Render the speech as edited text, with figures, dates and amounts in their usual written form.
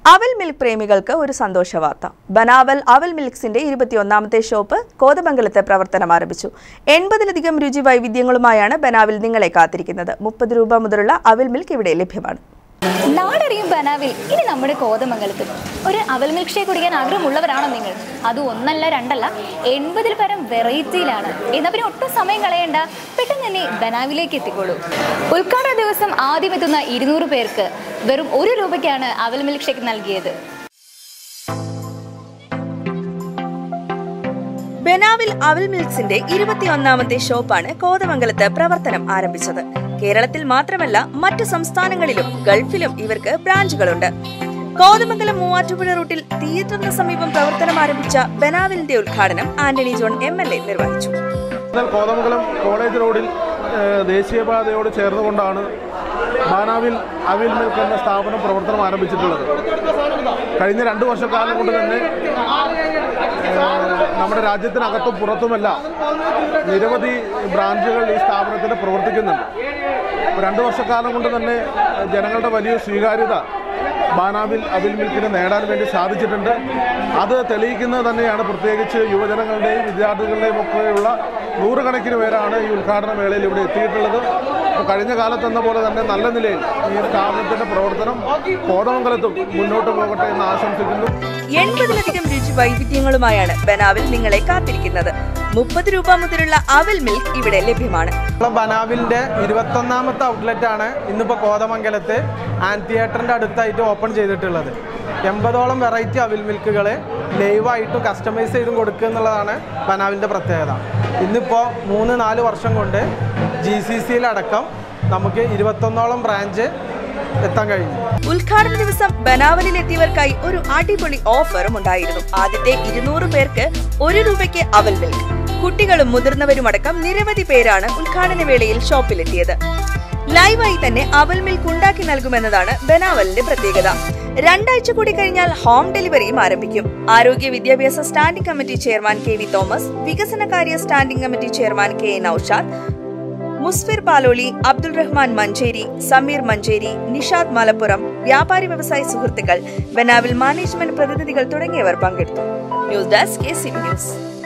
അവൽ മിൽക്ക് പ്രേമികൾക്ക് ഒരു സന്തോഷ വാർത്ത. ബനാവൽ അവൽ മിൽക്സിന്റെ 21ാമത്തെ ഷോപ്പ് കോതമംഗലത്ത് പ്രവർത്തനം ആരംഭിച്ചു. 80ലധികം രുചി വൈവിധ്യങ്ങളുമായാണ് ബനാവിൽ നിങ്ങളെ കാത്തിരിക്കുന്നത്. 30 രൂപ മുതലുള്ള അവൽ മിൽക്ക് ഇവിടെ ലഭ്യമാണ്. നാടറിയും ബനാവിൽ ഇനി നമ്മുടെ കോതമംഗലത്ത് ഒരു അവൽ മിൽക്ക് ഷേക്ക് കുടിക്കാൻ ആഗ്രഹമുള്ളവരാണോ നിങ്ങൾ? അത് ഒന്നല്ല രണ്ടല്ല 80ൽ പരം വെറൈറ്റിയിലാണ്. എന്നാൽ പിന്നെ ഒട്ടും സമയം കളയേണ്ട, പെട്ടെന്ന് തന്നെ ബനാവിലേക്ക് എത്തിക്കോളൂ. ഉദ്ഘാടന ദിവസം ആദ്യം എത്തുന്ന 200 പേർക്ക് വെറും 1 രൂപയ്ക്കാണ് അവൽ മിൽക്ക് ഷേക്ക് നൽകിയത്. ബനാവിൽ അവൽ മിൽക്സിന്റെ 21ാമത്തെ ഷോപ്പാണ് കോതമംഗലത്ത് പ്രവർത്തനം ആരംഭിച്ചത്. കേരളത്തിൽ മാത്രമല്ല മറ്റു സംസ്ഥാനങ്ങളിലും ഗൾഫിലും ഇവർക്ക് ബ്രാഞ്ചുകളുണ്ട്. കോതമംഗലം മൂവാറ്റുപുഴ റൂട്ടിൽ തിയേറ്ററിന് സമീപം പ്രവർത്തനം ആരംഭിച്ച ബനാവിലിന്റെ ഉദ്ഘാടനം ആന്റണി ജോൺ MLA നിർവഹിച്ചു. കോതമംഗലം കോളേജ് റോഡിൽ ദേശീയപാതയോട് ചേർന്നുകൊണ്ടാണ് ബനാവിൽ അവൽ മിൽക്ക് എന്ന സ്ഥാപനം പ്രവർത്തനം ആരംഭിച്ചിട്ടുള്ളത്. കഴിഞ്ഞ 2 വർഷക്കാലം കൊണ്ട് തന്നെ നമ്മുടെ രാജ്യത്തിനകത്തും പുറത്തുമെല്ലാം നിരവധി ബ്രാഞ്ചുകൾ ഈ സ്ഥാപനത്തിന് പ്രവർത്തിക്കുന്നുണ്ട്. 2 വർഷക്കാലം കൊണ്ട് തന്നെ ജനങ്ങളുടെ വലിയ സ്വീകാര്യത ബനാവിൽ അവൽ മിൽക്കിന് നേടാൻ വേണ്ടി സാധിച്ചിട്ടുണ്ട്. അത് തെളിയിക്കുന്നത് തന്നെയാണ് പ്രത്യേകിച്ച് യുവജനങ്ങളുടെയും വിദ്യാർത്ഥികളുടെയും ഒക്കെയുള്ള നൂറുകണക്കിന് പേരാണ് ഈ ഉദ്ഘാടന വേളയിൽ ഇവിടെ എത്തിയിട്ടുള്ളത്. കഴിഞ്ഞ കാലത്തെന്ന പോലെ തന്നെ നല്ല നിലയിൽ ഈ സ്ഥാപനത്തിന്റെ പ്രവർത്തനം കോതമംഗലത്തും മുന്നോട്ട് പോകട്ടെ എന്ന് ആശംസിക്കുന്നു. 80ലധികം രുചി വൈവിധ്യങ്ങളുമായാണ് ബനാവിൽ നിങ്ങളെ കാത്തിരിക്കുന്നത്. 30 രൂപ മുതലുള്ള അവൽ മിൽക്ക് ഇവിടെ ലഭ്യമാണ്. ബനാവിലിന്റെ 21ാമത്തെ ഔട്ട്ലെറ്റ് ആണ് ഇന്നിപ്പോൾ കോതമംഗലത്ത് ആൻഡ് തിയേറ്ററിന്റെ അടുത്തായിട്ട് ഓപ്പൺ ചെയ്തിട്ടുള്ളത്. 80ഓളം വെറൈറ്റി അവൽ മിൽക്കുകൾ ലൈവായിട്ടും കസ്റ്റമൈസ് ചെയ്തും കൊടുക്കുക എന്നുള്ളതാണ് ബനാവിലിന്റെ പ്രത്യേകത. ഇന്നിപ്പോൾ 3-4 വർഷം കൊണ്ട് GCCയിലടക്കം നമുക്ക് 21ഓളം ബ്രാഞ്ച് എത്താൻ കഴിഞ്ഞു. ഉദ്ഘാടന ദിവസം ബനാവലിൽ എത്തിയവർക്കായി ഒരു അടിപൊളി ഓഫറും ഉണ്ടായിരുന്നു. ആദ്യത്തെ 200 പേർക്ക് 1 രൂപയ്ക്ക് അവൽ മിൽക്ക്. കുട്ടികളും മുതിർന്നവരുമടക്കം നിരവധി പേരാണ് ഉദ്ഘാടന വേളയിൽ ഷോപ്പിലെത്തിയത്. ലൈവായി തന്നെ അവൽ മിൽക്ക് ഉണ്ടാക്കി നൽകുമെന്നതാണ് ബനാവലിന്റെ പ്രത്യേകത. 2 ആഴ്ച കൂടി കഴിഞ്ഞാൽ ഹോം ഡെലിവറിയും ആരംഭിക്കും. ആരോഗ്യ വിദ്യാഭ്യാസ standing committee chairman KV Thomas, വികസനകാര്യ standing committee chairman KA Noushad, Musfir Paloli, Abdul Rahman Manjeri, Sameer Manjeri, Nishad Malappuram, വ്യാപാരി വ്യവസായ സുഹൃത്തുക്കൾ, ബനാവിൽ മാനേജ്മെന്റ് പ്രതിനിധികൾ തുടങ്ങിയവർ പങ്കെടുത്തു. News desk KCB news.